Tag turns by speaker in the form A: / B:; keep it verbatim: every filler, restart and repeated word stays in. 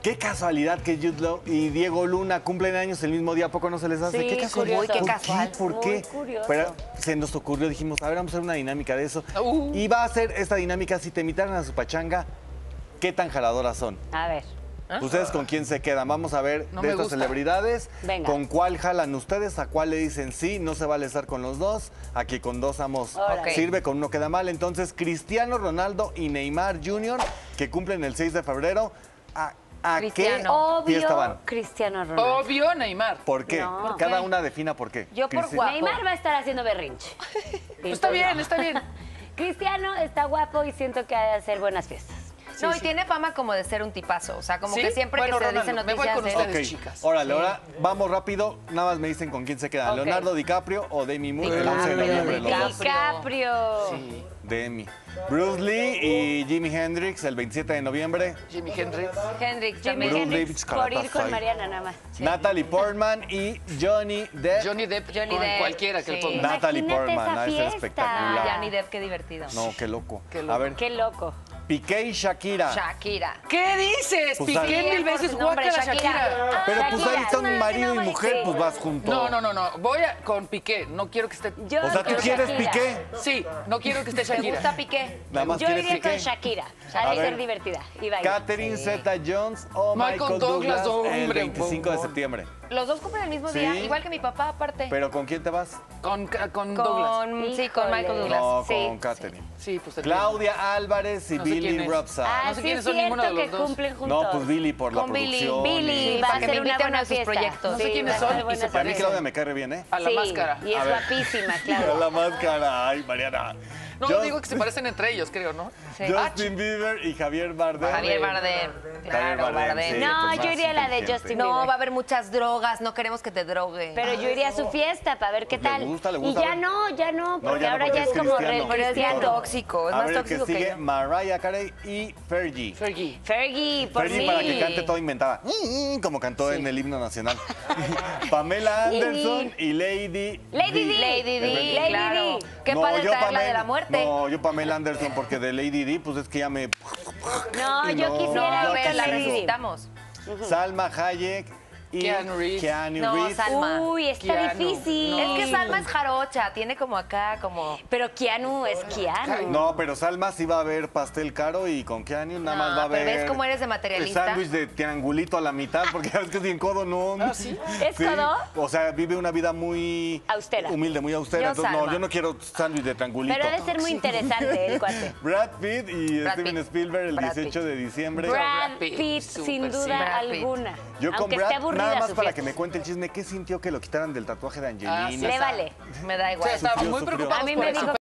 A: Qué casualidad que Jude Law y Diego Luna cumplen años el mismo día, ¿a poco no se les hace?
B: Sí,
A: qué casualidad.
B: curioso.
A: ¿Por
B: Qué
C: casual.
A: qué? ¿Por
B: Muy
A: qué?
B: curioso.
A: Pero se nos ocurrió, dijimos, a ver, vamos a hacer una dinámica de eso.
C: Uh.
A: Y va a ser esta dinámica, si te invitaran a su pachanga, ¿qué tan jaladoras son?
B: A ver.
A: ¿Ustedes con quién se quedan? Vamos a ver
C: No
A: de
C: me
A: estas
C: gusta.
A: celebridades,
B: Venga.
A: con cuál jalan ustedes, a cuál le dicen sí, no se vale estar con los dos, aquí con dos amos
B: Órale.
A: sirve, con uno queda mal. Entonces, Cristiano Ronaldo y Neymar junior, que cumplen el seis de febrero, ¿a, a qué
C: Cristiano.
A: fiesta van?
B: Obvio, Cristiano Ronaldo.
C: Obvio, Neymar.
A: ¿Por qué?
B: No.
A: Cada
C: Ok.
A: una defina por qué.
C: Yo por
A: Cristi-
C: guapo.
B: Neymar va a estar haciendo berrinche.
C: Está bien, está bien.
B: Cristiano está guapo y siento que ha de hacer buenas fiestas.
D: No,
C: Sí,
D: y
C: sí.
D: tiene fama como de ser un tipazo. O sea, como
C: ¿Sí?
D: que siempre
C: Bueno,
D: que se
C: Ronaldo,
D: dice
C: me voy
D: noticias
C: con
D: de él.
C: ustedes.
A: Ok,
C: chicas.
A: órale,
D: Sí.
A: ahora vamos rápido, nada más me dicen con quién se quedan,
B: Ok.
A: Leonardo DiCaprio o Demi Moore, el once de
D: DiCaprio,
A: noviembre. los dos.
B: DiCaprio.
C: Sí.
A: Demi. Bruce Lee y Jimi Hendrix el veintisiete de noviembre.
C: Jimi Hendrix.
D: Hendrix
B: Jimi
D: también.
A: Bruce
B: Hendrix
A: Lee,
B: por ir
A: Caratafai.
B: con Mariana nada más.
A: Natalie Portman y Johnny Depp.
C: Johnny Depp.
D: Johnny
C: con
D: Depp,
C: cualquiera que
D: sí.
C: le ponga.
A: Natalie
B: Imagínate
A: Portman,
B: esa
A: ha de ser
B: fiesta.
A: espectacular.
D: Johnny Depp, qué divertido.
A: No, qué loco.
C: Qué loco.
A: A ver,
B: Qué loco.
A: Piqué y Shakira.
D: Shakira.
C: ¿Qué dices?
A: Pues,
C: Piqué
A: ¿sabes?
C: mil veces
D: Por su nombre,
C: guácala,
D: Shakira.
C: Shakira.
A: Pero pues
B: Shakira,
A: ahí son
B: no,
A: marido
B: no,
A: y mujer,
B: sí.
A: pues vas juntos.
C: No, no, no, no. Voy a, con Piqué. No quiero que esté.
B: Yo
A: O sea, ¿tú
B: con
A: quieres
B: Shakira.
A: Piqué?
C: Sí, no quiero que esté
D: ¿Te
C: Shakira.
D: gusta Piqué?
A: Nada más
B: Yo
A: quieres
B: iría
A: Piqué.
B: con Shakira.
A: A
B: Ha de
A: ver.
B: ser divertida. Y baila.
A: Catherine Zeta-Jones o
C: Michael
A: Michael,
C: Douglas,
A: Douglas, el
C: hombre,
A: veinticinco de
C: bombón.
A: septiembre.
D: Los dos cumplen el mismo
A: Sí.
D: día, igual que mi papá, aparte.
A: ¿Pero con quién te vas?
C: Con, con Douglas.
D: Con, sí, con
B: Híjole.
D: Michael Douglas.
A: No,
D: Sí.
A: con Catherine.
C: Sí, pues te
A: Claudia Álvarez y
C: No sé quién
A: Billy
C: es.
A: Robson.
B: Ah,
C: No sé
B: sí
C: quiénes
B: es
C: son
B: cierto
C: ninguno de los
B: que
C: dos.
B: cumplen juntos.
A: No, pues Billy por la
D: Con Billy.
A: producción.
B: Billy
A: y-
B: va
D: para
B: a
D: que
B: ser
D: me
B: una
D: inviten
B: buena
D: a sus
B: fiesta.
D: proyectos.
C: No sé
B: Sí,
C: quiénes
B: va a
C: son
B: ser
C: y
B: buena
C: se
A: Y a mí
C: parecen.
A: Claudia me cae bien, ¿eh?
C: A la
B: Sí,
C: máscara.
B: Y es
A: A ver.
B: guapísima,
A: A
B: claro.
A: la máscara. Ay, Mariana.
C: No,
A: Just-
C: digo que se parecen entre ellos, creo, ¿no?
D: Sí.
A: Justin Bieber y Javier Bardem.
D: Javier Bardem. Claro,
A: Bardem,
D: Bardem.
A: sí,
B: No,
A: pues
B: yo
A: más
B: iría a la de
A: inteligente.
B: Justin
D: No,
B: Bieber.
D: va a haber muchas drogas, no queremos que te droguen.
B: Pero yo iría a su fiesta para ver qué
A: Pues le
B: tal.
A: gusta, le gusta,
B: y
A: a
B: ya
A: ver.
B: no, ya no, porque
A: ya no,
B: ahora
A: porque
B: ya
A: es
B: es como
A: cristiano.
B: re
D: Pero es bien
B: cristiano.
D: tóxico, es
A: A
D: más
A: ver, el que
D: tóxico que
A: sigue,
D: yo.
A: Mariah Carey y Fergie.
C: Fergie.
B: Fergie, por
A: Fergie
B: mí.
A: para que cante todo inventada, mm, mm, como cantó en el himno nacional. Pamela Anderson y Lady
B: Lady D.
D: Lady D,
B: Lady
D: claro.
B: D.
D: Qué
A: No,
D: padre
A: yo
D: traerla
A: Pamela-
D: de la muerte.
A: No, yo Pamela Anderson, porque de Lady D, pues es que ya me...
B: No, yo
A: No,
B: quisiera
D: No,
A: yo
B: ir
D: ve,
B: con
D: la
A: quisiera.
B: Lady D.
D: necesitamos.
A: Salma Hayek y
C: Keanu Reeves.
A: Keanu
D: No,
A: Reeves.
D: Salma.
B: Uy, está
C: Keanu.
B: difícil.
D: Es que Salma es jarocha, tiene como acá, como...
B: Pero Keanu es Keanu.
A: No, pero Salma sí va a ver pastel caro y con Keanu nada
D: No,
A: más va a ver...
D: pero ¿ves cómo eres de
A: El
D: materialista?
A: sándwich de triangulito a la mitad, porque ya ves que es bien codo, ¿no?
C: ¿Ah, sí?
B: ¿Es codo?
A: O sea, vive una vida muy...
B: Austera.
A: Humilde, muy austera.
D: Yo,
A: Entonces, no,
D: Salma.
A: yo no quiero sándwich de triangulito.
B: Pero debe ser muy interesante el cuate.
A: Brad Pitt y
D: Brad
A: Steven
D: Pitt.
A: Spielberg el
D: Brad
A: dieciocho de diciembre.
B: Brad
C: Pitt,
B: Pitt,
C: súper
B: sin
C: sí.
B: duda
D: Brad Pitt.
B: alguna.
A: Yo con
B: Aunque
A: Brad,
B: esté aburrida
A: nada más
B: su
A: para
B: fiesta.
A: que me cuente el chisme, ¿qué sintió que lo quitaran del tatuaje de Angelina?
C: Ah, sí.
B: Le vale.
D: Me da
C: O sea,
D: igual.
C: estaba
A: Sufrió,
C: muy
A: sufrió.
C: preocupado
B: A mí
C: por
B: me
C: eso.
B: dijo